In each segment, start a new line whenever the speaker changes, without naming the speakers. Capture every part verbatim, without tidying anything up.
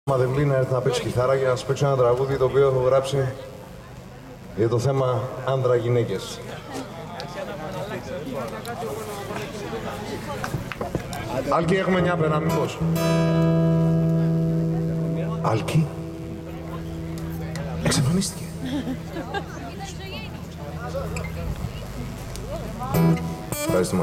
Μαδευλή να έρθει να παίξει κιθάρα για να σας παίξω ένα τραγούδι το οποίο έχω γράψει για το θέμα άντρα-γυναίκες. Άλκη, έχουμε μια πέρα, μήπως. Άλκη. Εξαφανίστηκε. Ευχαριστούμε.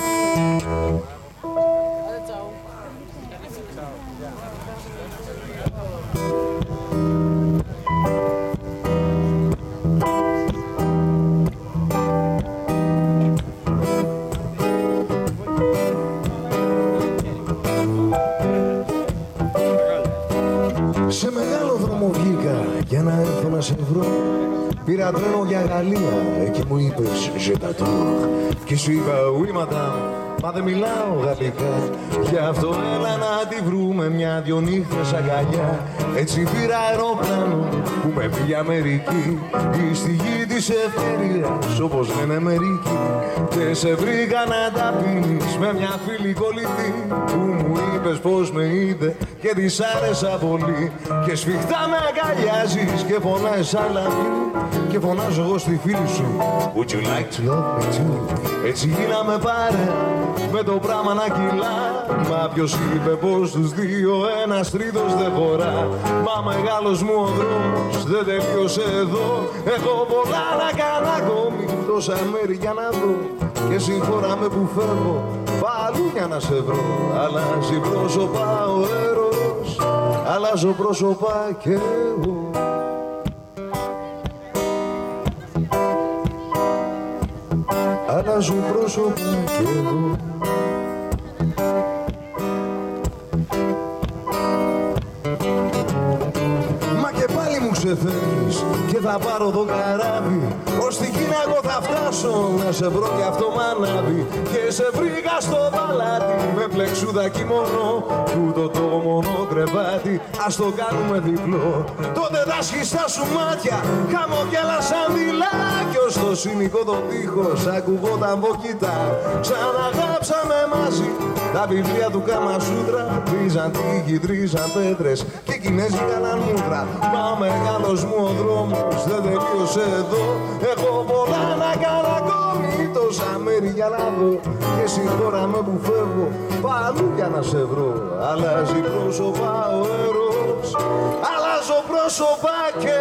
Σε μεγάλο δρόμο βγήκα για να έρθω να σε βρω. Πήρα τρένο για Γαλλία και μου είπες «Je t'adore». Και σου είπα «Oui madame», μα δεν μιλάω γαλλικά. Γι' αυτό έλα να τη βρούμε μια-δυο νύχτες αγκαλιά. Έτσι πήρα αεροπλάνο που με πήγε Αμερική, ή στη γη της ευκαιρίας όπως λένε μερικοί. Και σε βρήκα να τα πίνεις με μια φίλη κολλητή που μου είπες πως με είδε και της άρεσα πολύ. Και σφιχτά με αγκαλιάζεις και φωνάζεις I love you. Και φωνάζω εγώ στη φίλη σου Would you like to love me too. Έτσι γίναμε πάρε με το πράγμα να κυλά. Μα ποιος είπε πως τους δύο ένας τρίτος δεν χωρά. Μα μεγάλος μου ο δρόμος δεν τελείωσε εδώ. Έχω πολλά να κάνω ακόμη, τόσα μέρη για να δω. Και συγχώρα με που φεύγω πάλι για να σε βρω. Αλλάζει πρόσωπα ο έρος, αλλάζω πρόσωπα κι εγώ. Αλλάζω πρόσωπα κι εγώ. Μα και πάλι μου ξεφεύγεις και θα πάρω το καράβι. Ως την Κίνα εγώ θα φτάσω να σε βρω κι αυτό μ' ανάβει. Και σε βρήκα στο παλάτι με πλεξούδα κιμωνό. Τούτο το μόνο κρεβάτι ας το κάνουμε διπλό. Τότε τα σχιστά σου μάτια χαμογέλασαν δειλά. Κι ως το συνοικό το τείχος ακουγόταν βοκιτά. Ξαναγράψαμε μαζί τα βιβλία του Καμασούτρα. Τρίζαν τείχοι, τρίζαν πέτρες και οι Κινέζοι κάναν μούτρα. Μα μεγάλος μου ο δρόμος δεν τελείωσε εδώ. Έχω πολλά να κάνω ακόμη, τόσα μέρη για να δω. Και συγχώρα με που φεύγω πάλι για να σε βρω. Αλλάζει πρόσωπα ο έρος, αλλάζω πρόσωπα και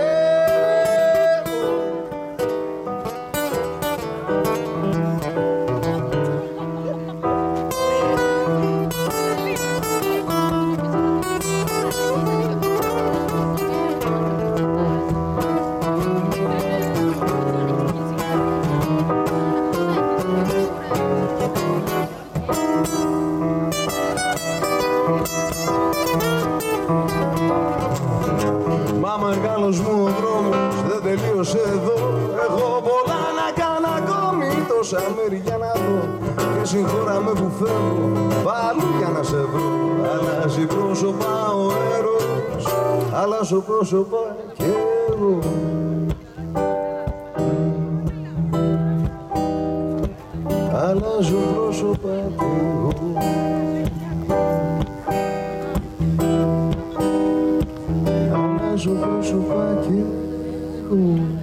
μεγάλος μου ο δρόμος δεν τελείωσε εδώ. Έχω πολλά να κάνω ακόμη, τόσα μέρη για να δω. Και συγχώρα με που φεύγω πάλι για να σε βρω. Αλλάζει πρόσωπα ο έρος, αλλάζω πρόσωπα κι εγώ. Αλλάζω πρόσωπα κι εγώ. Αλλάζω πρόσωπα κι εγώ.